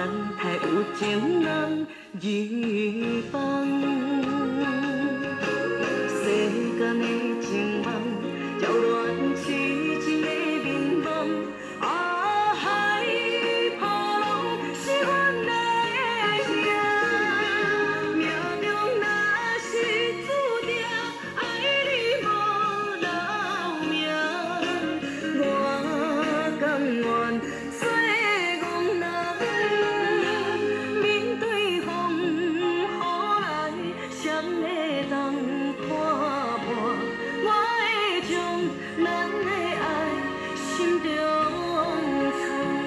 待有情人日放。世间的情梦，扰乱痴情的眠梦。啊，海波浪是阮的命，命中若是注定爱你无留名，我甘愿做憨人，面对风雨来，谁会当看破？我会将咱的爱心中藏。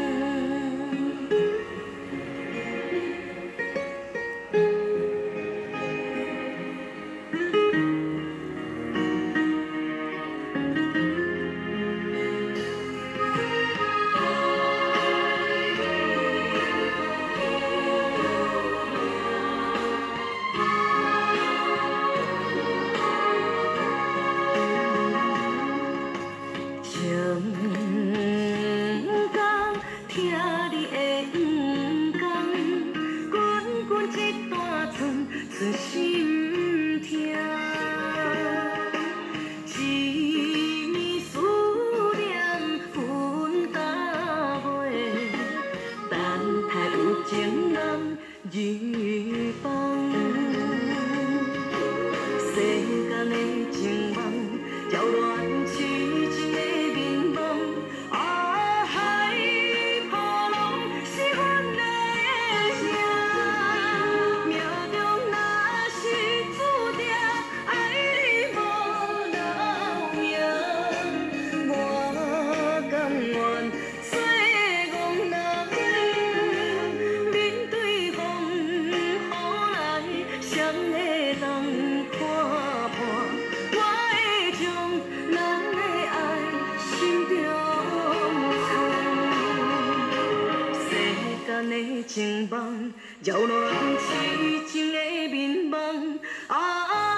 情共听你的黄讲，滚滚一段寸寸心痛。一暝思念分到尾，等待有情人日放。世间的情梦，扰乱痴情的眠梦。啊，海波浪是阮的命，命中若是注定爱你无留名，我甘愿做憨人，面对风雨来，谁会当看破？我会将咱的爱心中藏。世间的情梦，扰乱痴情的眠梦。啊。